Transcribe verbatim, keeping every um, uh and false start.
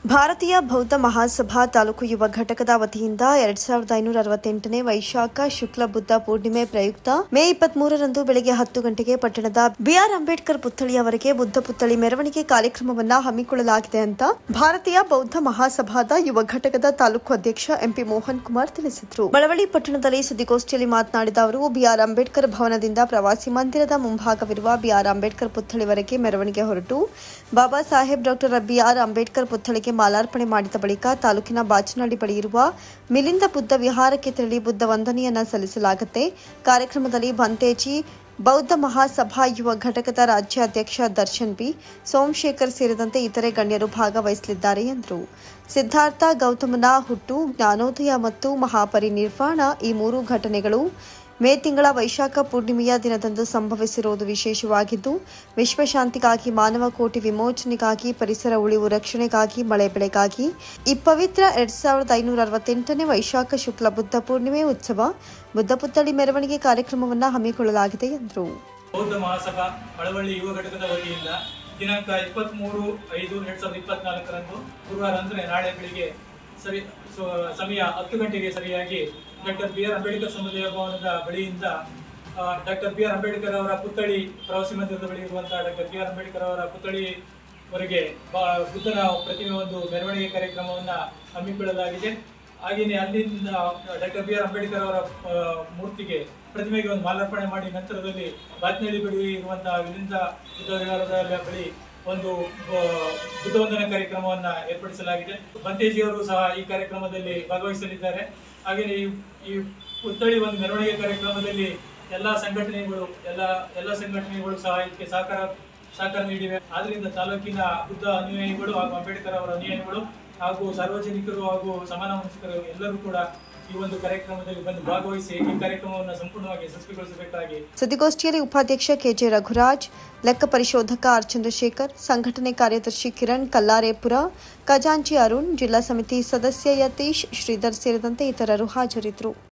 ಭಾರತೀಯ ಬೌದ್ಧ ಮಹಾಸಭಾ ತಾಲೂಕು ಯುವ ಘಟಕದ ವತಿಯಿಂದ ಎರಡ್ ಸಾವಿರದ ಐನೂರ ಅರವತ್ತೆಂಟನೇ ವೈಶಾಖ ಶುಕ್ಲ ಬುದ್ಧ ಪೂರ್ಣಿಮೆ ಪ್ರಯುಕ್ತ ಮೇ ಇಪ್ಪತ್ಮೂರರಂದು ಬೆಳಗ್ಗೆ ಹತ್ತು ಗಂಟೆಗೆ ಪಟ್ಟಣದ ಬಿಆರ್ ಅಂಬೇಡ್ಕರ್ ಪುತ್ಥಳಿಯವರೆಗೆ ಬುದ್ಧ ಪುತ್ಥಳಿ ಮೆರವಣಿಗೆ ಕಾರ್ಯಕ್ರಮವನ್ನು ಹಮ್ಮಿಕೊಳ್ಳಲಾಗಿದೆ ಅಂತ ಭಾರತೀಯ ಬೌದ್ಧ ಮಹಾಸಭಾದ ಯುವ ಘಟಕದ ತಾಲೂಕು ಅಧ್ಯಕ್ಷ ಎಂಪಿ ಮೋಹನ್ ಕುಮಾರ್ ತಿಳಿಸಿದರು. ಮಳವಳ್ಳಿ ಪಟ್ಟಣದಲ್ಲಿ ಸುದ್ದಿಗೋಷ್ಠಿಯಲ್ಲಿ ಮಾತನಾಡಿದ ಅವರು, ಬಿಆರ್ ಅಂಬೇಡ್ಕರ್ ಭವನದಿಂದ ಪ್ರವಾಸಿ ಮಂದಿರದ ಮುಂಭಾಗವಿರುವ ಬಿಆರ್ ಅಂಬೇಡ್ಕರ್ ಪುತ್ಥಳಿವರೆಗೆ ಮೆರವಣಿಗೆ ಹೊರಟು ಬಾಬಾ ಸಾಹೇಬ್ ಡಾಕ್ಟರ್ ಬಿಆರ್ ಅಂಬೇಡ್ಕರ್ ಪುತ್ಥಳಿಗೆ ಮಾಲಾರ್ಪಣೆ ಮಾಡಿದ ಬಳಿಕ ತಾಲೂಕಿನ ಬಾಚನಹಳ್ಳಿ ಬಳಿ ಇರುವ ಮಿಲಿಂದ ಬುದ್ಧ ವಿಹಾರಕ್ಕೆ ತೆರಳಿ ಬುದ್ಧ ವಂದನೆಯನ್ನ ಸಲ್ಲಿಸಲಾಗುತ್ತೆ. ಕಾರ್ಯಕ್ರಮದಲ್ಲಿ ಬಂತೇಜಿ ಬೌದ್ಧ ಮಹಾಸಭಾ ಯುವ ಘಟಕದ ರಾಜ್ಯಾಧ್ಯಕ್ಷ ದರ್ಶನ್ ಬಿ ಸೋಮಶೇಖರ್ ಸೇರಿದಂತೆ ಇತರೆ ಗಣ್ಯರು ಭಾಗವಹಿಸಲಿದ್ದಾರೆ ಎಂದರು. ಸಿದ್ಧಾರ್ಥ ಗೌತಮನ ಹುಟ್ಟು, ಜ್ಞಾನೋದಯ ಮತ್ತು ಮಹಾಪರಿನಿರ್ವಾಣ ಈ ಮೂರು ಘಟನೆಗಳು ಮೇ ತಿಂಗಳ ವೈಶಾಖ ಪೂರ್ಣಿಮೆಯ ದಿನದಂದು ಸಂಭವಿಸಿರುವುದು ವಿಶೇಷವಾಗಿದ್ದು, ವಿಶ್ವಶಾಂತಿಗಾಗಿ, ಮಾನವ ಕೋಟಿ ವಿಮೋಚನೆಗಾಗಿ, ಪರಿಸರ ಉಳಿವು ರಕ್ಷಣೆಗಾಗಿ, ಮಳೆ ಬೆಳೆಗಾಗಿ ಈ ಪವಿತ್ರ ಎರಡ್ ಸಾವಿರದ ಐನೂರ ಅರವತ್ತೆಂಟನೇ ವೈಶಾಖ ಶುಕ್ಲ ಬುದ್ಧ ಪೂರ್ಣಿಮೆ ಉತ್ಸವ ಬುದ್ಧ ಪುತ್ಥಳಿ ಮೆರವಣಿಗೆ ಕಾರ್ಯಕ್ರಮವನ್ನು ಹಮ್ಮಿಕೊಳ್ಳಲಾಗಿದೆ ಎಂದರು. ಬೌದ್ಧ ಮಹಾಸಭಾ ಮಳವಳ್ಳಿ ಯುವ ಘಟಕದ ವತಿಯಿಂದ ದಿನಾಂಕ ಇಪ್ಪತ್ಮೂರು ಐದು ಎರಡ್ ಸಾವಿರದ ಇಪ್ಪತ್ನಾಲ್ಕರಂದು ಗುರುವಾರ ಅಂದರೆ ನಾಳೆ ಬೆಳಿಗ್ಗೆ ಸರಿ ಸಮಯ ಹತ್ತು ಗಂಟೆಗೆ ಸರಿಯಾಗಿ ಡಾಕ್ಟರ್ ಬಿ ಆರ್ ಅಂಬೇಡ್ಕರ್ ಸಮುದಾಯ ಭವನದ ಬಳಿಯಿಂದ ಡಾಕ್ಟರ್ ಬಿ ಆರ್ ಅಂಬೇಡ್ಕರ್ ಅವರ ಪುತ್ಥಳಿ, ಪ್ರವಾಸಿ ಮಂದಿರದ ಬಳಿ ಇರುವಂತಹ ಡಾಕ್ಟರ್ ಬಿ ಆರ್ ಅಂಬೇಡ್ಕರ್ ಅವರ ಪುತ್ಥಳಿವರೆಗೆ ಬುದ್ಧನ ಪ್ರತಿಮೆ ಒಂದು ಮೆರವಣಿಗೆ ಕಾರ್ಯಕ್ರಮವನ್ನು ಹಮ್ಮಿಕೊಳ್ಳಲಾಗಿದೆ. ಹಾಗೆಯೇ ಅಲ್ಲಿಂದ ಡಾಕ್ಟರ್ ಬಿ ಆರ್ ಅಂಬೇಡ್ಕರ್ ಅವರ ಮೂರ್ತಿಗೆ ಪ್ರತಿಮೆಗೆ ಒಂದು ಮಾಲಾರ್ಪಣೆ ಮಾಡಿ ನಂತರದಲ್ಲಿ ಬಾಚನಹಳ್ಳಿ ಬಳಿ ಇರುವಂತಹ ವಿಲಿಂದ ಬುದ್ಧ ವಿಹಾರದ ಬಳಿ ಒಂದು ಬುದ್ಧ ವಂದನಾ ಕಾರ್ಯಕ್ರಮವನ್ನು ಏರ್ಪಡಿಸಲಾಗಿದೆ. ಬಂತೇಜಿಯವರು ಸಹ ಈ ಕಾರ್ಯಕ್ರಮದಲ್ಲಿ ಭಾಗವಹಿಸಲಿದ್ದಾರೆ. ಹಾಗೆಯೇ ಈ ಪುತ್ಥಳಿ ಒಂದು ಮೆರವಣಿಗೆ ಕಾರ್ಯಕ್ರಮದಲ್ಲಿ ಎಲ್ಲ ಸಂಘಟನೆಗಳು ಎಲ್ಲ ಎಲ್ಲ ಸಂಘಟನೆಗಳು ಸಹ ಇದಕ್ಕೆ ಸಹಕಾರ ಸಹಕಾರ ನೀಡಿವೆ. ಆದ್ದರಿಂದ ತಾಲೂಕಿನ ಬುದ್ಧ ಅನುಯಾಯಿಗಳು ಹಾಗೂ ಅಂಬೇಡ್ಕರ್ ಅವರ ಅನುಯಾಯಿಗಳು ಹಾಗೂ ಸಾರ್ವಜನಿಕರು ಹಾಗೂ ಸಮಾನ ಮನಸ್ಕರು ಎಲ್ಲರೂ ಕೂಡ ಈ ಒಂದು ಕಾರ್ಯಕ್ರಮದಲ್ಲಿ ಬಂದು ಭಾಗವಹಿಸಿ ಈ ಕಾರ್ಯಕ್ರಮವನ್ನು ಸಂಪೂರ್ಣವಾಗಿ ಯಶಸ್ವಿಗೊಳಿಸಬೇಕಾಗಿ ಸುದ್ದಿಗೋಷ್ಠಿಯಲ್ಲಿ ಉಪಾಧ್ಯಕ್ಷ ಕೆಜೆ ರಘುರಾಜ್, ಲೆಕ್ಕ ಪರಿಶೋಧಕ ಆರ್ ಚಂದ್ರಶೇಖರ್, ಸಂಘಟನೆ ಕಾರ್ಯದರ್ಶಿ ಕಿರಣ್ ಕಲ್ಲಾರೇಪುರ, ಖಜಾಂಚಿ ಅರುಣ್, ಜಿಲ್ಲಾ ಸಮಿತಿ ಸದಸ್ಯ ಯತೀಶ್, ಶ್ರೀಧರ್ ಸೇರಿದಂತೆ ಇತರರು ಹಾಜರಿದ್ದರು.